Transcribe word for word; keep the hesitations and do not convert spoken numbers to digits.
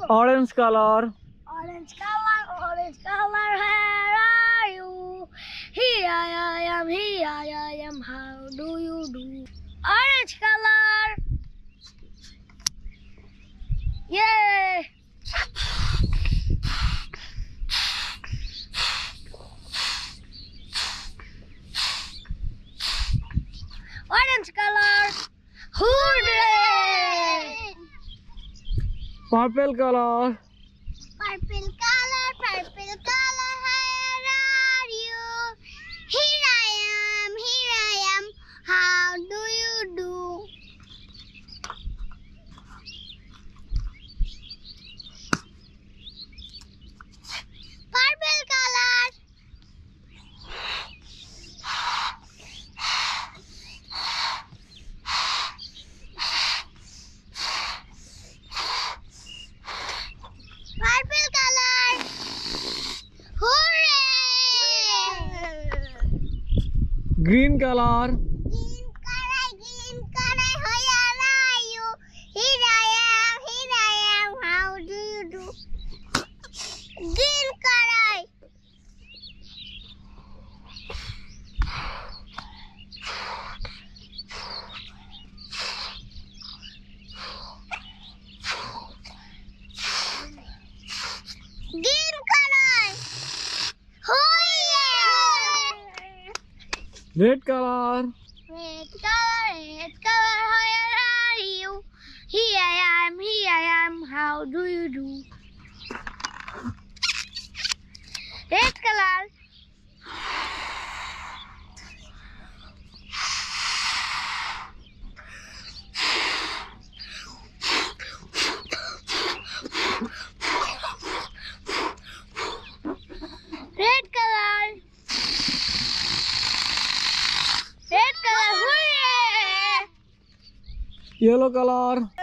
Orange color. Orange color, orange color, where are you? Here I am, here I am, how do you do? Orange color. Yay! Orange color. Hooray! Purple color. Purple color, purple color, where are you? Here I am, here I am, how do you do? Purple color. Purple color. Hooray! Green color. Green color, green color, where are you? Here I am, here I am, how do you do? Green color. Green color. Hooray! Red color. Red color, red color, where are you? Here I am, here I am, how do you do? Red color. Red color. Red color, hooray! Yellow color.